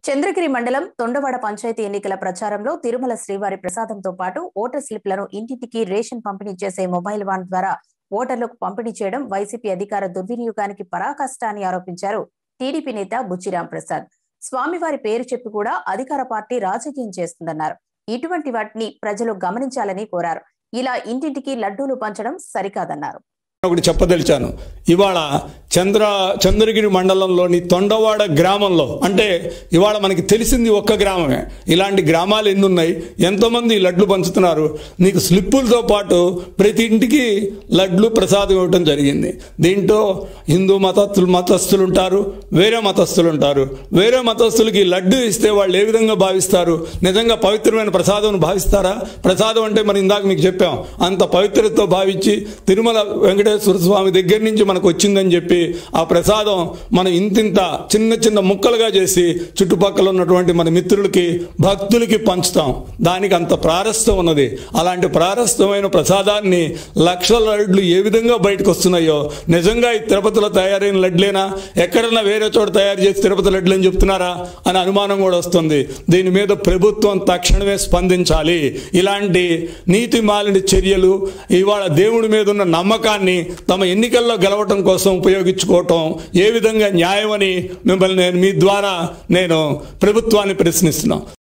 చంద్రగిరి మండలం తొండవాడ పంచాయతీ ఎన్నికల ప్రచారంలో తిరుమల శ్రీవారి ప్రసాదంతో పాటు ఓటర్ స్లిప్లను ఇంటింటికి రేషన్ పంపిణీ చేసే మొబైల్ వాన్ ద్వారా ఓటర్లకు పంపిణీ చేయడం వైసీపీ అధికార దుర్వినియోగానికి పరాకాష్ట అని ఆరోపించారు టీడీపీ నేత బుచ్చిరాం ప్రసాద్. స్వామివారి పేరు చెప్పి కూడా అధికార పార్టీ రాజకీయం చేస్తుందన్నారు. ఇటువంటి వాటిని ప్రజలు గమనించాలని కోరారు. ఇలా ఇంటింటికి లడ్డూలు పంచడం సరికాదన్నారు. ఒకటి చెప్పదలిచాను. ఇవాళ చంద్రగిరి మండలంలోని తొండవాడ గ్రామంలో, అంటే ఇవాళ మనకి తెలిసింది ఒక్క గ్రామమే, ఇలాంటి గ్రామాలు ఎన్ని ఉన్నాయి, ఎంతోమంది లడ్లు పంచుతున్నారు. నీకు స్లిప్పులతో పాటు ప్రతి ఇంటికి లడ్లు ప్రసాదం ఇవ్వటం జరిగింది. దీంట్లో హిందూ మతస్థులు ఉంటారు, వేరే మతస్థులు ఉంటారు. వేరే మతస్థులకి లడ్డు ఇస్తే వాళ్ళు ఏ విధంగా భావిస్తారు? నిజంగా పవిత్రమైన ప్రసాదం భావిస్తారా? ప్రసాదం అంటే మనం ఇందాక మీకు చెప్పాం, అంత పవిత్రతతో భావించి తిరుమల వెంకటేశ్వర స్వామి దగ్గర నుంచి మనకు వచ్చిందని చెప్పి ఆ ప్రసాదం మనం ఇంతింత చిన్న చిన్న ముక్కలుగా చేసి చుట్టుపక్కల ఉన్నటువంటి మన మిత్రులకి భక్తులకి పంచుతాం. దానికి అంత ప్రారస్థం ఉన్నది. అలాంటి ప్రారస్థమైన ప్రసాదాన్ని లక్షల లడ్లు ఏ విధంగా బయటకు వస్తున్నాయో, నిజంగా ఈ తిరుపతిలో తయారైన లడ్లేనా, ఎక్కడన్నా వేరే చోట తయారు చేసి తిరుపతి లడ్లు అని చెప్తున్నారా అని అనుమానం కూడా వస్తుంది. దీని మీద ప్రభుత్వం తక్షణమే స్పందించాలి. ఇలాంటి నీతి మాలిన చర్యలు ఇవాళ దేవుడి మీద ఉన్న నమ్మకాన్ని తమ ఎన్నికల్లో గెలవటం కోసం ఉపయోగించుకోవటం ఏ విధంగా న్యాయమని మిమ్మల్ని మీ ద్వారా నేను ప్రభుత్వాన్ని ప్రశ్నిస్తున్నాను.